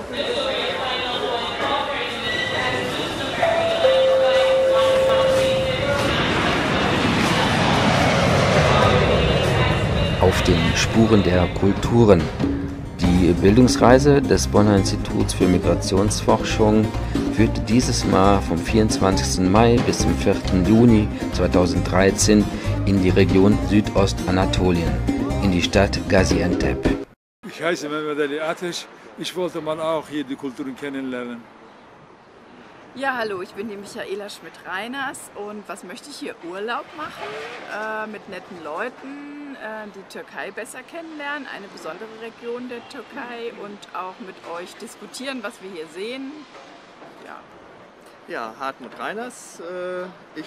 Auf den Spuren der Kulturen. Die Bildungsreise des Bonner Instituts für Migrationsforschung führte dieses Mal vom 24. Mai bis zum 4. Juni 2013 in die Region Südostanatolien, in die Stadt Gaziantep. Ich heiße Mehmet Ali Ateş. Ich wollte mal auch hier die Kulturen kennenlernen. Ja, hallo, ich bin die Michaela Schmidt-Reiners und was möchte ich hier? Urlaub machen, mit netten Leuten, die Türkei besser kennenlernen, eine besondere Region der Türkei und auch mit euch diskutieren, was wir hier sehen. Ja, Hartmut Reiners. Ich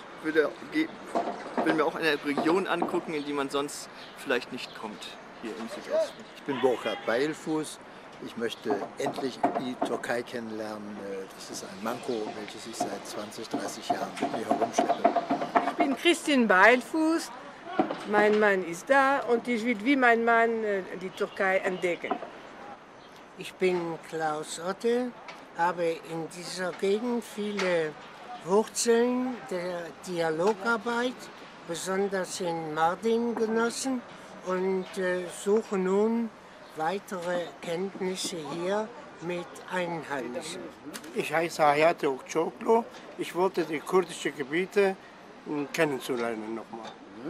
will mir auch eine Region angucken, in die man sonst vielleicht nicht kommt, hier im Südosten. Ich bin Burkhard Beilfuß. Ich möchte endlich die Türkei kennenlernen. Das ist ein Manko, welches ich seit 20, 30 Jahren mit mir herumschleppe. Ich bin Christine Beilfuß. Mein Mann ist da und ich will wie mein Mann die Türkei entdecken. Ich bin Klaus Otte, habe in dieser Gegend viele Wurzeln der Dialogarbeit, besonders in Mardin genossen und suche nun weitere Kenntnisse hier mit Einheimischen. Ich heiße Hayati Okçoklu. Ich wollte die kurdischen Gebiete kennenzulernen nochmal.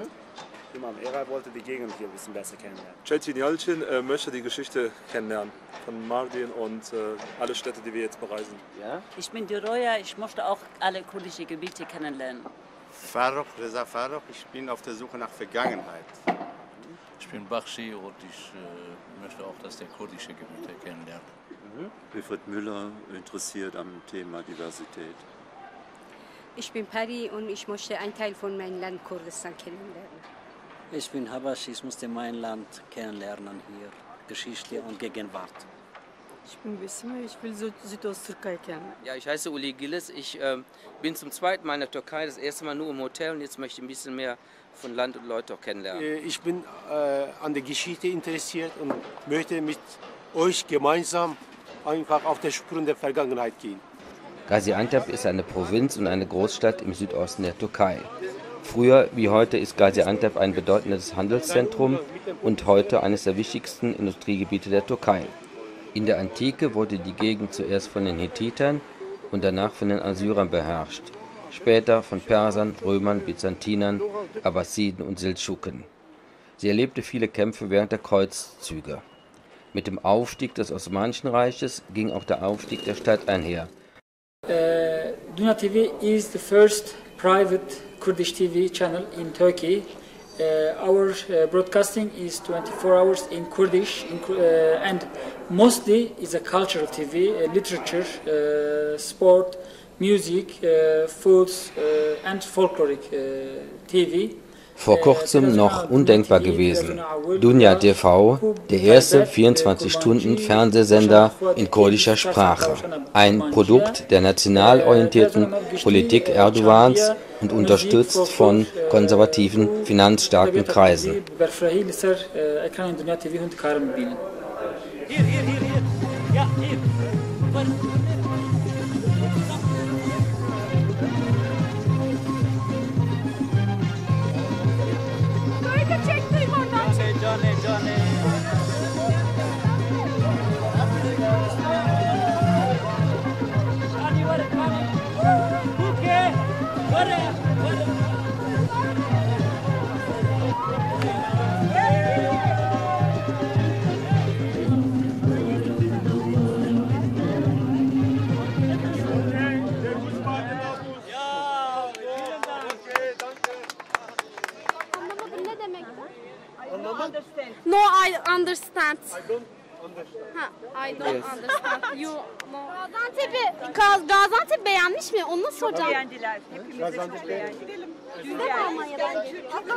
Imam Eray wollte die Gegend hier ein bisschen besser kennenlernen. Çetin Yalçın möchte die Geschichte kennenlernen von Mardin und alle Städte, die wir jetzt bereisen. Ja? Ich bin die Roya, ich möchte auch alle kurdischen Gebiete kennenlernen. Faruk, Reza Faruk, ich bin auf der Suche nach Vergangenheit. Ich bin Bakshi und ich möchte auch das der kurdische Gebiete kennenlernen. Wilfried Müller, interessiert am Thema Diversität. Ich bin Pari und ich möchte einen Teil von meinem Land Kurdistan kennenlernen. Ich bin Habasch, ich musste mein Land kennenlernen hier, Geschichte und Gegenwart. Ich bin Besime, ich will Südosttürkei kennen. Ja, ich heiße Uli Gilles, ich bin zum zweiten Mal in der Türkei, das erste Mal nur im Hotel und jetzt möchte ich ein bisschen mehr von Land und Leute auch kennenlernen. Ich bin an der Geschichte interessiert und möchte mit euch gemeinsam einfach auf die Spuren der Vergangenheit gehen. Gaziantep ist eine Provinz und eine Großstadt im Südosten der Türkei. Früher wie heute ist Gaziantep ein bedeutendes Handelszentrum und heute eines der wichtigsten Industriegebiete der Türkei. In der Antike wurde die Gegend zuerst von den Hethitern und danach von den Assyrern beherrscht, später von Persern, Römern, Byzantinern, Abbasiden und Seldschuken. Sie erlebte viele Kämpfe während der Kreuzzüge. Mit dem Aufstieg des Osmanischen Reiches ging auch der Aufstieg der Stadt einher. Dünya TV is the first private Kurdish TV channel in Turkey. Our broadcasting is 24 hours in Kurdish and mostly is a cultural TV, literature, sport, music, foods and folkloric TV. Vor kurzem noch undenkbar gewesen. Dünya TV, der erste 24-Stunden-Fernsehsender in kurdischer Sprache. Ein Produkt der national orientierten Politik Erdogans und unterstützt von konservativen, finanzstarken Kreisen. No, I understand. I don't understand. You Gaziantep beğenmiş mi? Onu nasıl soracağım? Beğendiler. Hepimiz de çok beğendik. Güzel ama ya bence.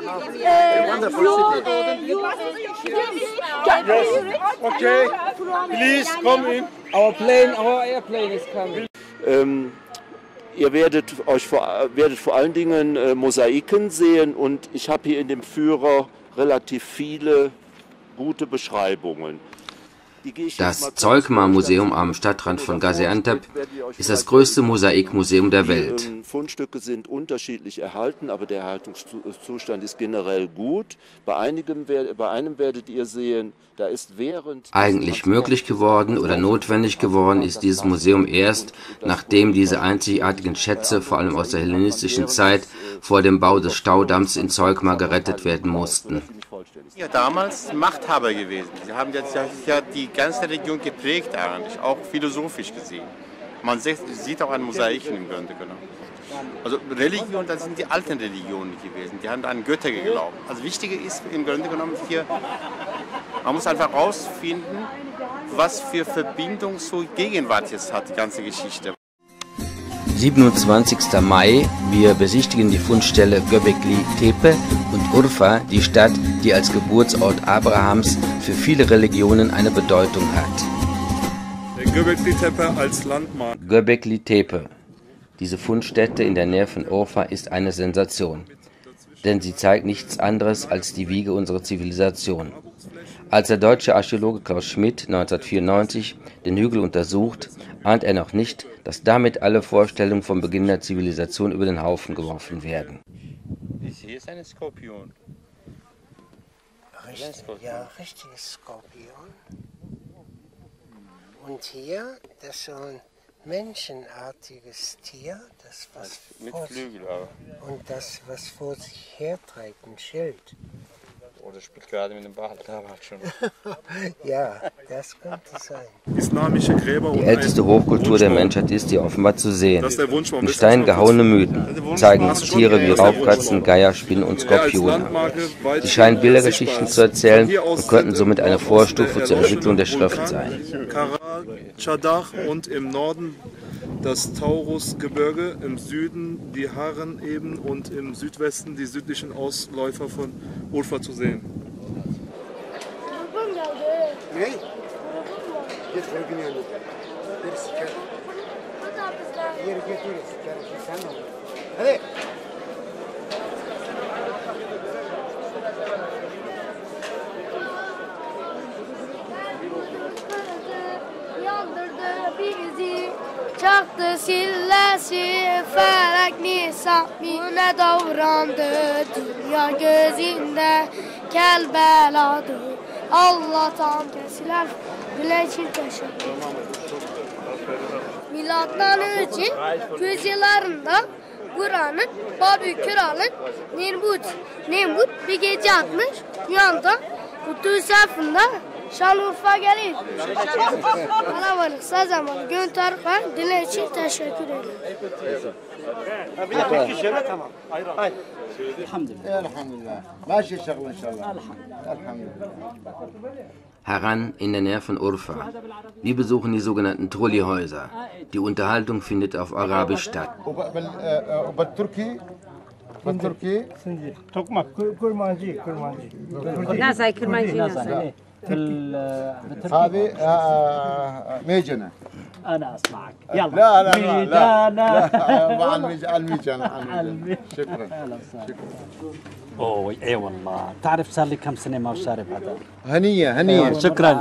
Okay, please come in. Our airplane is coming. Ihr werdet vor allen Dingen Mosaiken sehen und ich habe hier in dem Führer relativ viele gute Beschreibungen. Das Zeugma-Museum am Stadtrand von Gaziantep ist das größte Mosaikmuseum der Welt. Fundstücke sind unterschiedlich erhalten, aber der Erhaltungszustand ist generell gut. Bei einem werdet ihr sehen, da ist während... Eigentlich möglich geworden oder notwendig geworden ist dieses Museum erst, nachdem diese einzigartigen Schätze, vor allem aus der hellenistischen Zeit, vor dem Bau des Staudamms in Zeugma gerettet werden mussten. Ja, damals Machthaber gewesen. Sie haben jetzt ja die ganze Region geprägt eigentlich, auch philosophisch gesehen. Man sieht auch an Mosaiken im Grunde genommen. Also Religion, das sind die alten Religionen gewesen. Die haben an Götter geglaubt. Also wichtiger ist im Grunde genommen hier, man muss einfach herausfinden, was für Verbindung zur Gegenwart jetzt hat, die ganze Geschichte. 27. Mai, wir besichtigen die Fundstelle Göbekli Tepe und Urfa, die Stadt, die als Geburtsort Abrahams für viele Religionen eine Bedeutung hat. Göbekli Tepe als Landmark. Göbekli Tepe. Diese Fundstätte in der Nähe von Urfa ist eine Sensation, denn sie zeigt nichts anderes als die Wiege unserer Zivilisation. Als der deutsche Archäologe Klaus Schmidt 1994 den Hügel untersucht, ahnt er noch nicht, dass damit alle Vorstellungen vom Beginn der Zivilisation über den Haufen geworfen werden. Hier ist ein Skorpion. Ja, richtiges Skorpion. Und hier, das ist so ein menschenartiges Tier, das was mit Flügel aber. Und das, was vor sich herträgt, ein Schild. Oder spielt gerade mit dem Ball, da war schon. Ja, das könnte sein. Islamische Gräber die älteste Hochkultur der Menschheit ist hier offenbar zu sehen. In Stein gehauene Mythen zeigen uns Tiere wie Raubkatzen, Geier, Spinnen und Skorpione. Sie scheinen Bildergeschichten zu erzählen und könnten somit eine Vorstufe zur Entwicklung der Schrift sein. Chadach und im Norden das Taurusgebirge, im Süden die Haran-Ebenen und im Südwesten die südlichen Ausläufer von Urfa zu sehen. Çaktı sillesi felek nisan Mine davrandı dünya gözünde Kel beladı Allah'tan kesilen bile için teşekkür Milattan önce göz yıllarında Kur'an'ın Babü Kral'ın Nemrut bir gece atmış Yanda Kutu safında Şanlıurfa gelir. Kalabalık, sazamalı, gün tarıklar, dile için teşekkür ederim. Tamam. Elhamdülillah. Başka şaklı inşallah. Elhamdülillah. Haran in der Nähe von Urfa. Wir besuchen die sogenannten Trolleyhäuser. Die Unterhaltung findet auf Arabisch statt. بالتركي توكماك كرمانجي ناساي كرمانجي ناساي هذه ميجنة أنا أسمعك يلا لا لا ميجانا مع الميجنة شكرا أوه إي والله تعرف صار لي كم سنة ما شارب هذا هنية شكرا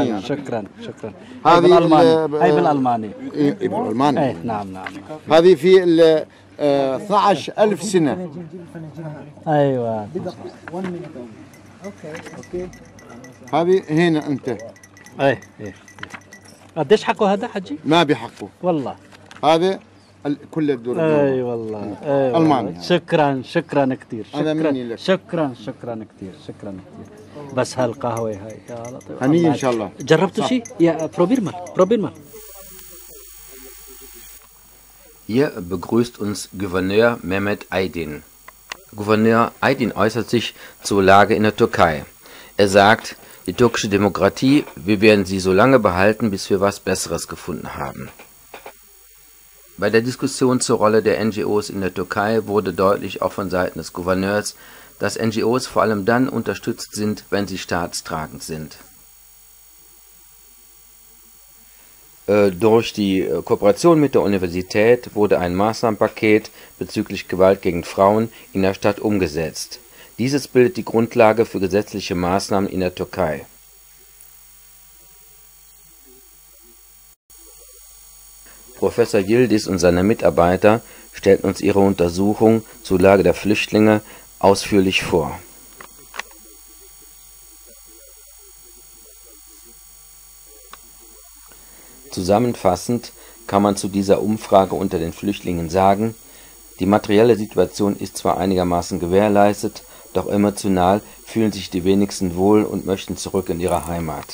هذه بالألماني بالألماني إيه نعم هذه في 12,000 سنة أيوة اوكي هذه هنا انت ايه قديش حقه هذا حجي؟ ما بحقه والله هذا كل الدور اي والله المانيا شكرا كثير هذا مني لك شكرا كثير بس هالقهوة هاي يا لطيف هنية ان شاء الله جربتوا شيء؟ يا probier mal Hier begrüßt uns Gouverneur Mehmet Aydin. Gouverneur Aydin äußert sich zur Lage in der Türkei. Er sagt, die türkische Demokratie, wir werden sie so lange behalten, bis wir was Besseres gefunden haben. Bei der Diskussion zur Rolle der NGOs in der Türkei wurde deutlich auch von Seiten des Gouverneurs, dass NGOs vor allem dann unterstützt sind, wenn sie staatstragend sind. Durch die Kooperation mit der Universität wurde ein Maßnahmenpaket bezüglich Gewalt gegen Frauen in der Stadt umgesetzt. Dieses bildet die Grundlage für gesetzliche Maßnahmen in der Türkei. Professor Yildiz und seine Mitarbeiter stellten uns ihre Untersuchung zur Lage der Flüchtlinge ausführlich vor. Zusammenfassend kann man zu dieser Umfrage unter den Flüchtlingen sagen: Die materielle Situation ist zwar einigermaßen gewährleistet, doch emotional fühlen sich die wenigsten wohl und möchten zurück in ihre Heimat.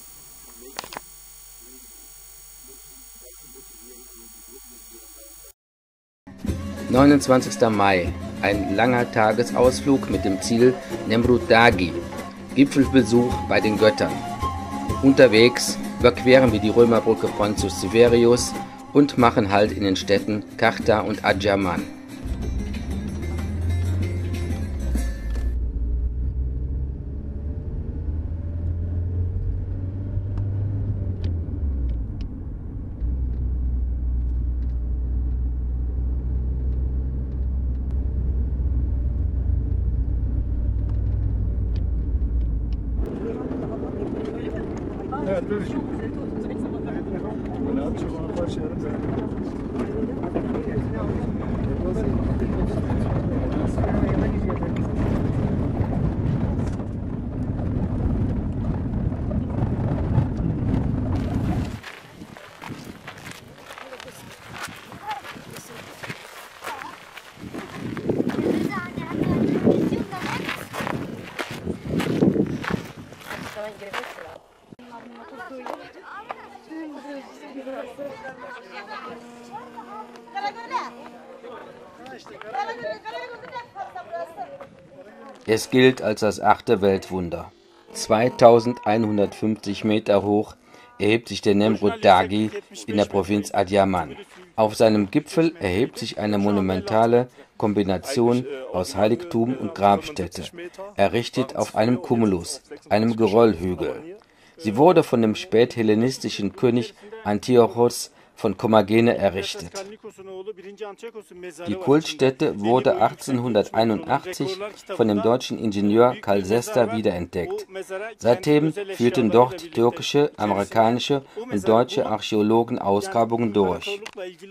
»29. Mai. Ein langer Tagesausflug mit dem Ziel Nemrut Dagi, Gipfelbesuch bei den Göttern. Unterwegs überqueren wir die Römerbrücke Pontius Severius und machen Halt in den Städten Karta und Adjaman. Es gilt als das 8. Weltwunder. 2150 Meter hoch erhebt sich der Nemrut Dagi in der Provinz Adjaman. Auf seinem Gipfel erhebt sich eine monumentale Kombination aus Heiligtum und Grabstätte, errichtet auf einem Cumulus, einem Geröllhügel. Sie wurde von dem späthellenistischen König Antiochos von Kommagene errichtet. Die Kultstätte wurde 1881 von dem deutschen Ingenieur Karl Sester wiederentdeckt. Seitdem führten dort türkische, amerikanische und deutsche Archäologen Ausgrabungen durch.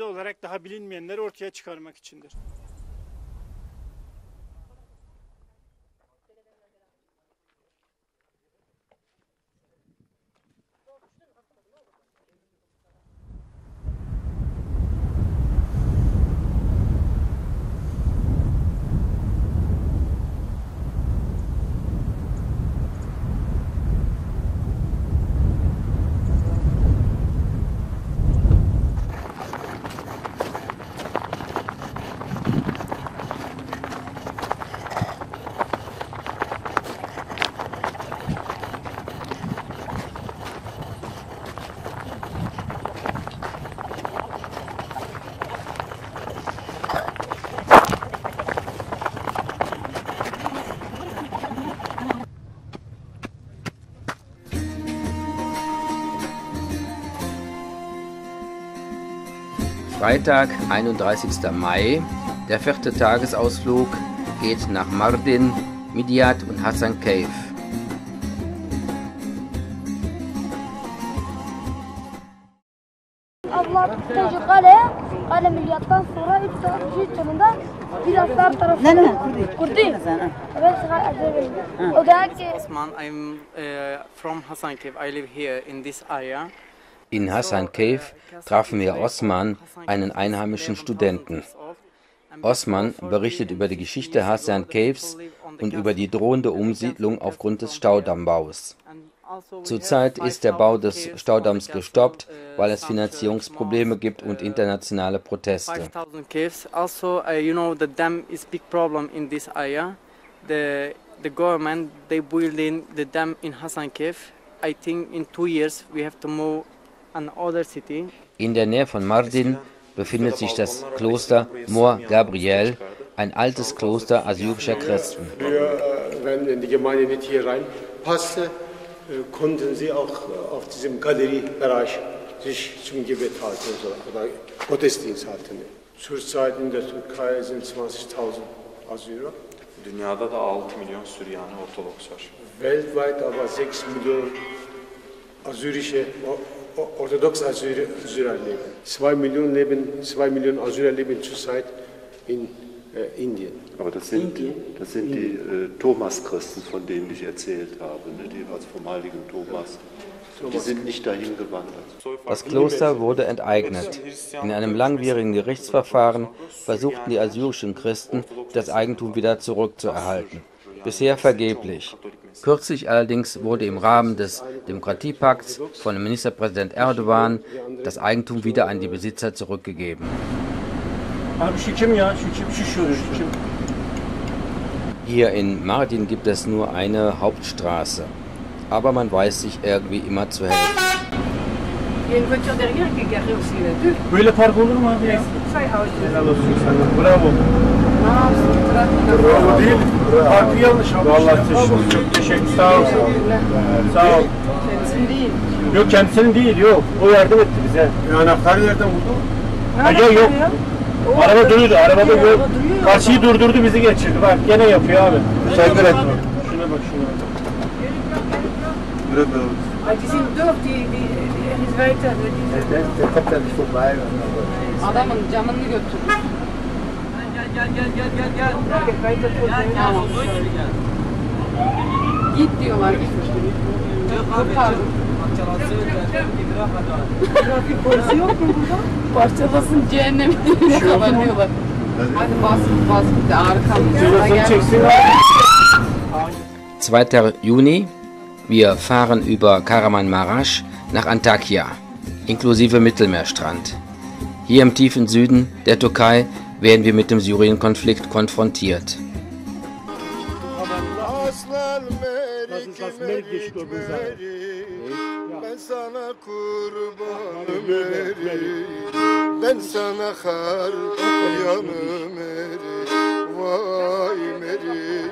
Freitag, 31. Mai. Der 4. Tagesausflug geht nach Mardin, Midyat und Hasankeyf. Osman, I'm from Hasankeyf. I live here in this area. In Hasankeyf trafen wir Osman, einen einheimischen Studenten. Osman berichtet über die Geschichte Hasankeyfs und über die drohende Umsiedlung aufgrund des Staudammbaus. Zurzeit ist der Bau des Staudamms gestoppt, weil es Finanzierungsprobleme gibt und internationale Proteste. 5,000 caves. Also, you know, the dam is big problem in this area. The government they building the dam in Hasankeyf. I think in 2 years we have to move another city. In der Nähe von Mardin befindet sich das Kloster Mor Gabriel, ein altes Kloster assyrischer Christen. Früher, wenn die Gemeinde nicht hier reinpasste, konnten sie auch auf diesem Galeriebereich sich zum Gebet halten oder Gottesdienst halten. Zurzeit in der Türkei sind 20.000 Assyrer. Dünyada da 6 milyon Süryani Ortodoks var. Weltweit aber 6 Millionen assyrische Orthodox Assyrer leben. 2 Millionen Assyrer leben zurzeit in Indien. Aber das sind die Thomas-Christen, von denen ich erzählt habe, ne? Die also vom heiligen Thomas. Die sind nicht dahin gewandert. Das Kloster wurde enteignet. In einem langwierigen Gerichtsverfahren versuchten die assyrischen Christen, das Eigentum wieder zurückzuerhalten. Bisher vergeblich. Kürzlich allerdings wurde im Rahmen des Demokratiepakts von Ministerpräsident Erdogan das Eigentum wieder an die Besitzer zurückgegeben. Hier in Mardin gibt es nur eine Hauptstraße, aber man weiß sich irgendwie immer zu helfen. Böyle park olur mu abi ya? Helal olsun sana. Bravo. Bravo değil. Parkı yanlış abi. Vallahi çok teşekkür. Sağ ol. Sağ ol. Kendisinin değil. Yok kendisinin değil yok. O yardım etti bize. Anahtarı nereden buldu? Hayır yok. Araba duruyordu. Arabada yok. Karşıyı durdurdu bizi geçirdi. Bak gene yapıyor abi. Teşekkür ederim. Şuna bak şuna. Bırak bırak. Die sind durch, die ist weiter. Der kommt ja nicht vorbei. Adamın camını götürdü. Gel. Git diyorlar, gitmiş. Kurtardım. Trafik polisi yok mu burada? Parçalasın cehennemi dibine kadar diyorlar. Hadi bas bir de arkamda. 2. Juni. Wir fahren über Kahramanmaraş nach Antakya, inklusive Mittelmeerstrand. Hier im tiefen Süden der Türkei werden wir mit dem Syrien-Konflikt konfrontiert. Ben sana kar yanım eri, vay meri.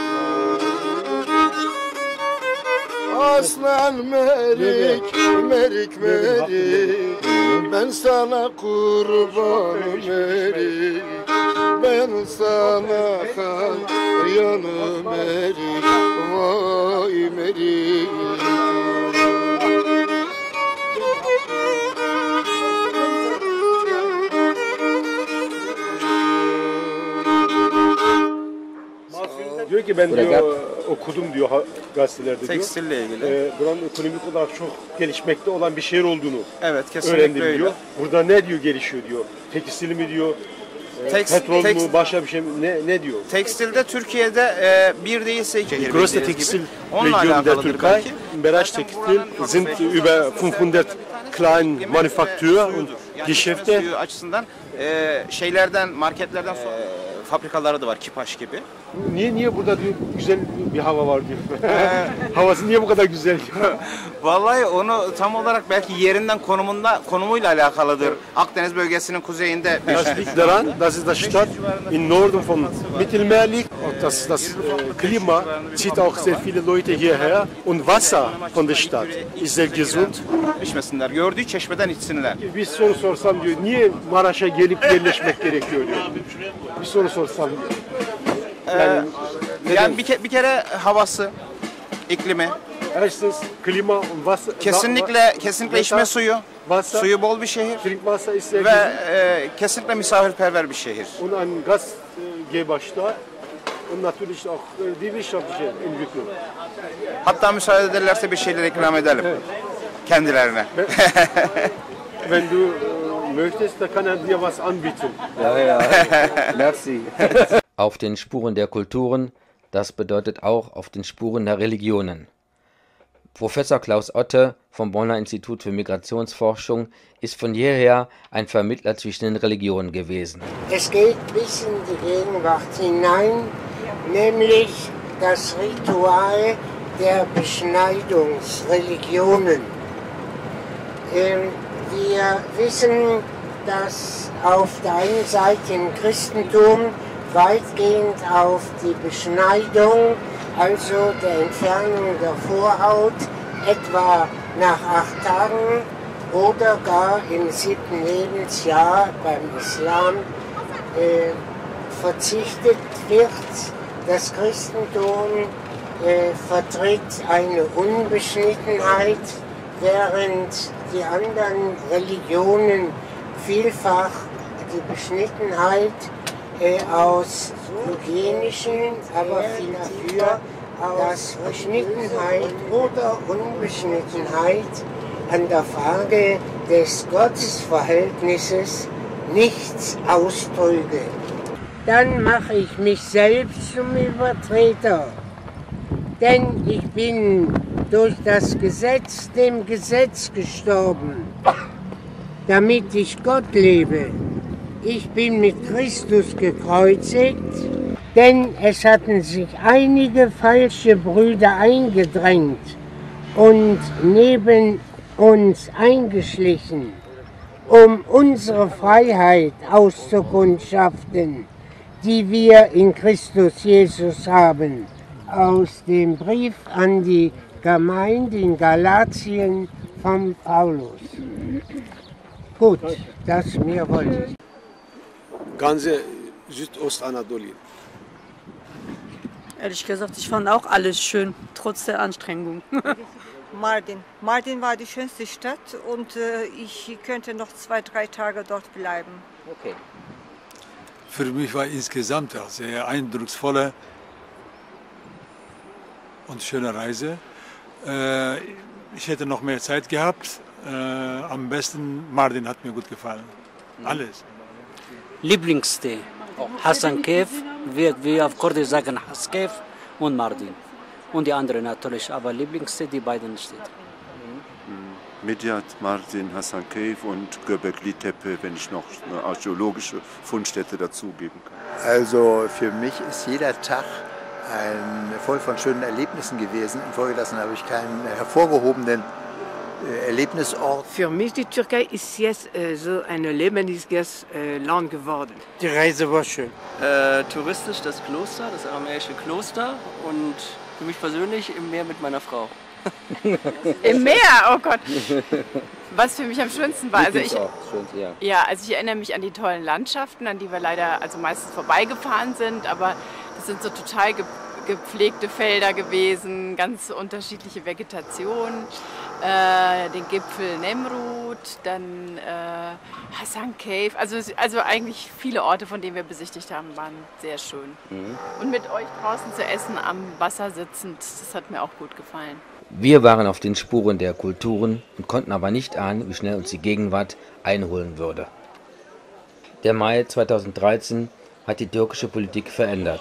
Aslan merik, merik, ben sana kurbanım erik, ben sana kar yanım erik, vay merik. Diyor ki ben diyor okudum diyor gazetelerde diyor. Tekstille ilgili. Buranın ekonomik olarak çok gelişmekte olan bir şehir olduğunu kesinlikle öğrendim öyle. diyor. Burada ne diyor gelişiyor diyor. Tekstil mi diyor. Petrol mu başka bir şey mi ne diyor? Tekstilde Türkiye'de bir değilse iki şehir. Größte Textilregion der Türkei. Im Bereich Textil sind über 500 kleine Manufaktur und Geschäfte. Açısından şeylerden, marketlerden fabrikaları da var, Kipaş gibi. Niye burada diyor güzel bir hava var diyor. Havası niye bu kadar güzel diyor. Vallahi onu tam olarak belki yerinden konumuyla alakalıdır. Akdeniz bölgesinin kuzeyinde. Das liegt daran, das ist das Stadt im Norden von Mittelmeer liegt. Das Klima zieht auch sehr viele Leute hierher und Wasser von der Stadt ist sehr gesund. İçmesinler, gördüğü çeşmeden içsinler. Bir soru sorsam diyor, niye Maraş'a gelip yerleşmek gerekiyor diyor. Bir soru sorsam diyor. Yani bir kere havası, iklimi. Erstens Klima und Wasser. Kesinlikle içme suyu. Suyu bol bir şehir. Ve kesinlikle misafirperver bir şehir. Und ein Gastgeberstaat und natürlich auch die wirtschaftliche Entwicklung. Hatta müsaade ederlerse bir şeyler ikram edelim. Kendilerine. Wenn du möchtest, da kann er dir was anbieten. Ja. Merci. Auf den Spuren der Kulturen, das bedeutet auch auf den Spuren der Religionen. Professor Klaus Otte vom Bonner Institut für Migrationsforschung ist von jeher ein Vermittler zwischen den Religionen gewesen. Es geht bis in die Gegenwart hinein, nämlich das Ritual der Beschneidungsreligionen. Wir wissen, dass auf der einen Seite im Christentum weitgehend auf die Beschneidung, also der Entfernung der Vorhaut, etwa nach 8 Tagen oder gar im 7. Lebensjahr beim Islam verzichtet wird. Das Christentum vertritt eine Unbeschnittenheit, während die anderen Religionen vielfach die Beschnittenheit aus hygienischen, aber viel dafür aus Beschnittenheit oder Unbeschnittenheit an der Frage des Gottesverhältnisses nichts austrüge. Dann mache ich mich selbst zum Übertreter, denn ich bin durch das Gesetz dem Gesetz gestorben, damit ich Gott lebe. Ich bin mit Christus gekreuzigt, denn es hatten sich einige falsche Brüder eingedrängt und neben uns eingeschlichen, um unsere Freiheit auszukundschaften, die wir in Christus Jesus haben. Aus dem Brief an die Gemeinde in Galatien von Paulus. Gut, das mehr wollte ich. Ganze Südostanatolien. Ehrlich gesagt, ich fand auch alles schön, trotz der Anstrengung. Mardin. Mardin war die schönste Stadt und ich könnte noch 2-3 Tage dort bleiben. Okay. Für mich war insgesamt eine sehr eindrucksvolle und schöne Reise. Ich hätte noch mehr Zeit gehabt. Am besten Mardin hat mir gut gefallen. Alles. Lieblingsstätte Hasankeyf, wir auf Kurdisch sagen Haskev und Mardin. Und die anderen natürlich, aber Lieblingsstätte die beiden Städte. Midyat, Mardin, Hasankeyf und Göbekli Tepe, wenn ich noch eine archäologische Fundstätte dazugeben kann. Also für mich ist jeder Tag voll von schönen Erlebnissen gewesen. Infolgedessen habe ich keinen hervorgehobenen Erlebnisort. Für mich die Türkei ist jetzt so ein lebendiges Land geworden. Die Reise war schön. Touristisch das Kloster, das aramäische Kloster und für mich persönlich im Meer mit meiner Frau. Im Meer, oh Gott. Was für mich am schönsten war, also ich erinnere mich an die tollen Landschaften, an die wir leider meistens vorbeigefahren sind, aber das sind so total gepflegte Felder gewesen, ganz unterschiedliche Vegetation, den Gipfel Nemrut, dann Hasankeyf, also eigentlich viele Orte, von denen wir besichtigt haben, waren sehr schön. Und mit euch draußen zu essen, am Wasser sitzend, das hat mir auch gut gefallen. Wir waren auf den Spuren der Kulturen und konnten aber nicht ahnen, wie schnell uns die Gegenwart einholen würde. Der Mai 2013 hat die türkische Politik verändert.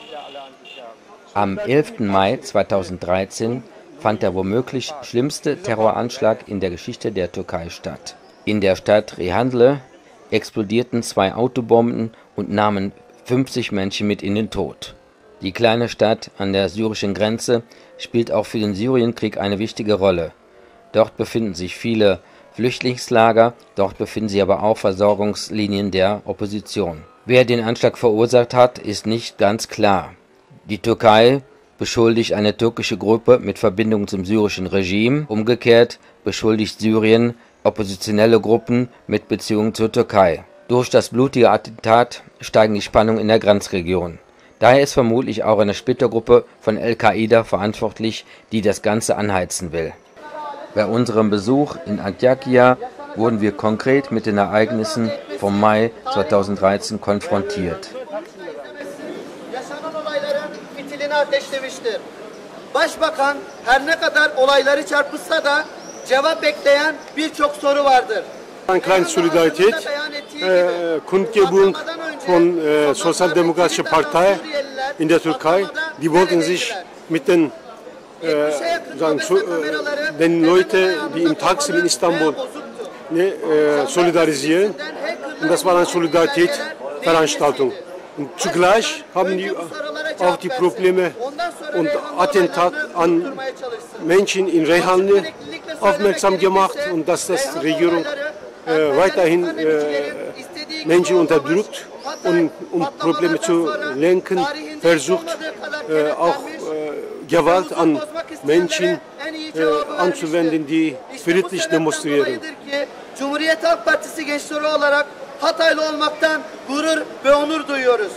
Am 11. Mai 2013 fand der womöglich schlimmste Terroranschlag in der Geschichte der Türkei statt. In der Stadt Rihandle explodierten 2 Autobomben und nahmen 50 Menschen mit in den Tod. Die kleine Stadt an der syrischen Grenze spielt auch für den Syrienkrieg eine wichtige Rolle. Dort befinden sich viele Flüchtlingslager, dort befinden sich aber auch Versorgungslinien der Opposition. Wer den Anschlag verursacht hat, ist nicht ganz klar. Die Türkei beschuldigt eine türkische Gruppe mit Verbindungen zum syrischen Regime. Umgekehrt beschuldigt Syrien oppositionelle Gruppen mit Beziehungen zur Türkei. Durch das blutige Attentat steigen die Spannungen in der Grenzregion. Daher ist vermutlich auch eine Splittergruppe von Al-Qaida verantwortlich, die das Ganze anheizen will. Bei unserem Besuch in Antiochia wurden wir konkret mit den Ereignissen vom Mai 2013 konfrontiert. Ateşlemiştir. Başbakan her ne kadar olayları çarpıtsa da cevap bekleyen birçok soru vardır. Eine kleine Solidarität, Kundgebung von Sozialdemokratische Partei in der Türkei. Die wollten sich mit den Leuten, die im Taksim in Istanbul solidarisieren. Und das war eine Solidaritätsveranstaltung. Und zugleich haben die auch die Probleme und Attentat an Menschen in Rihandle aufmerksam gemacht und dass das Regierung weiterhin Menschen unterdrückt und um Probleme zu lenken versucht, auch Gewalt an Menschen anzuwenden, die friedlich demonstrieren. Cumhuriyet Halk Partisi gençleri olarak Hataylı olmaktan gurur ve onur duyuyoruz.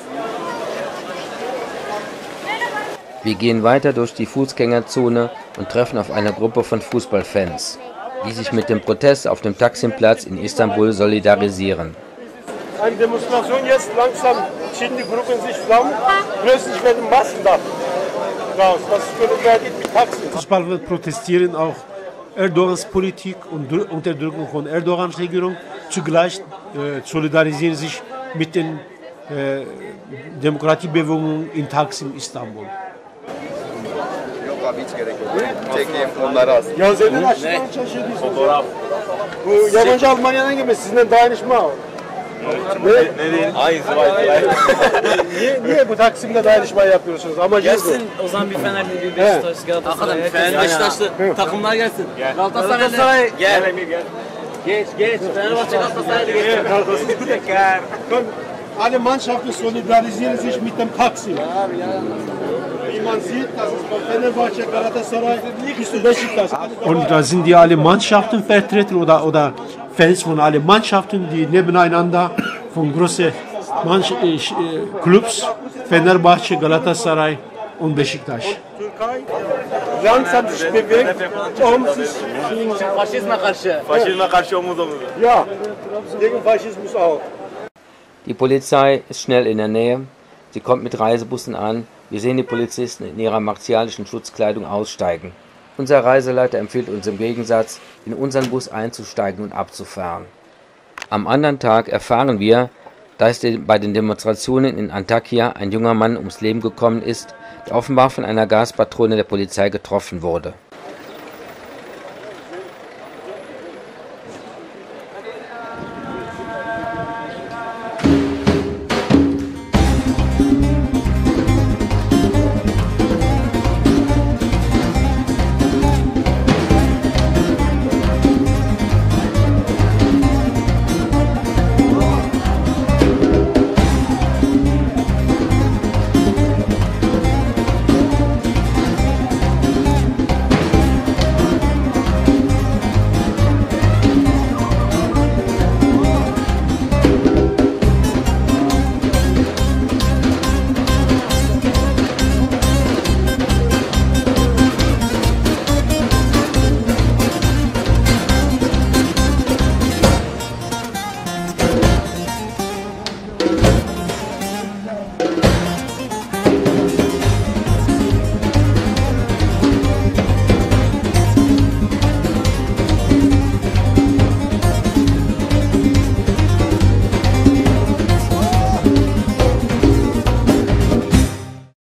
Wir gehen weiter durch die Fußgängerzone und treffen auf eine Gruppe von Fußballfans. die sich mit dem Protest auf dem Taksimplatz in Istanbul solidarisieren. Eine Demonstration jetzt langsam, verschiedene Gruppen sich zusammen, plötzlich werden Massen da raus. Was können wir mit Taxi? Fußball protestieren auch Erdogans Politik und Unterdrückung von Erdogans Regierung. Zugleich solidarisieren sich mit den Demokratiebewegungen in Taksim, İstanbul. Yok abi hiç gerek yok. Çekeyim onları az. Ya senin açlıktan şaşırdıysanız. Fotoğraf. Bu yabancı Almanya'dan gelmez. Sizden dayanışma var. Ne değil? Aynısı var. Niye bu Taksim'de dayanışma yapıyorsunuz? Amacınız gelsin o zaman bir Fenerli, bir Beşiktaş, Galatasaray. Beşiktaşlı takımlar gelsin. Galatasaray gel. Geç. Fenerbahçe Galatasaray'da geç. Alle Mannschaften solidarisieren sich mit dem Taksim. Wie man sieht, das ist von Fenerbahçe, Galatasaray bis zu Beşiktaş. Und da sind die alle Mannschaften vertreten oder Fans von allen Mannschaften, die nebeneinander von großen Clubs, Fenerbahçe, Galatasaray und Beşiktaş. Langsam sich bewegt, sich Faşizme karşı. Faşizme karşı omuz omuza. Ja, gegen Faschismus auch. Die Polizei ist schnell in der Nähe. Sie kommt mit Reisebussen an. Wir sehen die Polizisten in ihrer martialischen Schutzkleidung aussteigen. Unser Reiseleiter empfiehlt uns im Gegensatz, in unseren Bus einzusteigen und abzufahren. Am anderen Tag erfahren wir, dass bei den Demonstrationen in Antakya ein junger Mann ums Leben gekommen ist, der offenbar von einer Gaspatrone der Polizei getroffen wurde.